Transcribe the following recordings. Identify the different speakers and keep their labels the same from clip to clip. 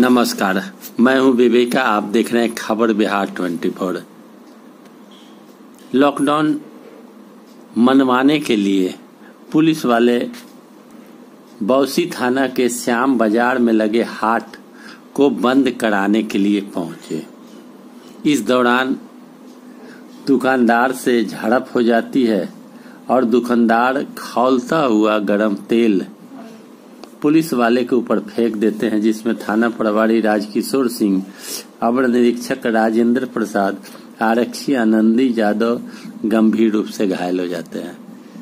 Speaker 1: नमस्कार, मैं हूं विवेका। आप देख रहे हैं खबर बिहार 24। लॉकडाउन मनवाने के लिए पुलिस वाले बौसी थाना के श्याम बाजार में लगे हाट को बंद कराने के लिए पहुंचे। इस दौरान दुकानदार से झड़प हो जाती है और दुकानदार खौलता हुआ गरम तेल पुलिस वाले के ऊपर फेंक देते हैं, जिसमें थाना प्रभारी राजकिशोर सिंह, अवर निरीक्षक राजेंद्र प्रसाद, आरक्षी आनंदी यादव गंभीर रूप से घायल हो जाते हैं।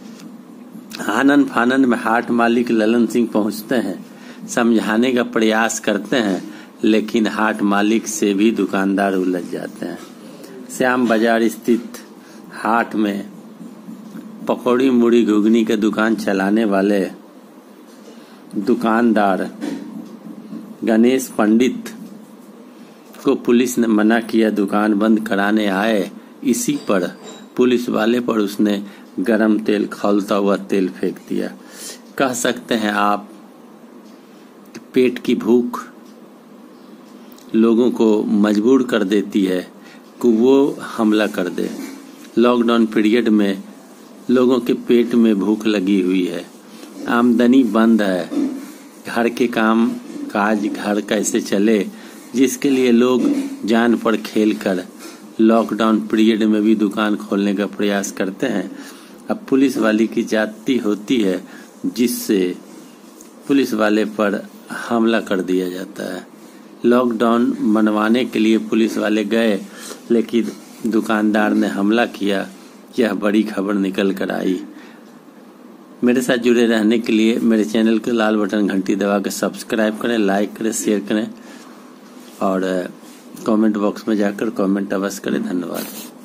Speaker 1: आनन फानन में हाट मालिक ललन सिंह पहुंचते हैं, समझाने का प्रयास करते हैं, लेकिन हाट मालिक से भी दुकानदार उलझ जाते हैं। श्याम बाजार स्थित हाट में पकौड़ी मुड़ी घुगनी के दुकान चलाने वाले दुकानदार गणेश पंडित को पुलिस ने मना किया, दुकान बंद कराने आए। इसी पर पुलिस वाले पर उसने गरम तेल, खौलता हुआ तेल फेंक दिया। कह सकते हैं आप, पेट की भूख लोगों को मजबूर कर देती है कि वो हमला कर दे। लॉकडाउन पीरियड में लोगों के पेट में भूख लगी हुई है, आमदनी बंद है, घर के काम काज घर कैसे चले, जिसके लिए लोग जान पर खेल कर लॉकडाउन पीरियड में भी दुकान खोलने का प्रयास करते हैं। अब पुलिस वाले की जाती होती है, जिससे पुलिस वाले पर हमला कर दिया जाता है। लॉकडाउन मनवाने के लिए पुलिस वाले गए, लेकिन दुकानदार ने हमला किया। यह बड़ी खबर निकल कर आई। मेरे साथ जुड़े रहने के लिए मेरे चैनल के लाल बटन घंटी दबा के सब्सक्राइब करें, लाइक करें, शेयर करें और कमेंट बॉक्स में जाकर कमेंट अवश्य करें। धन्यवाद।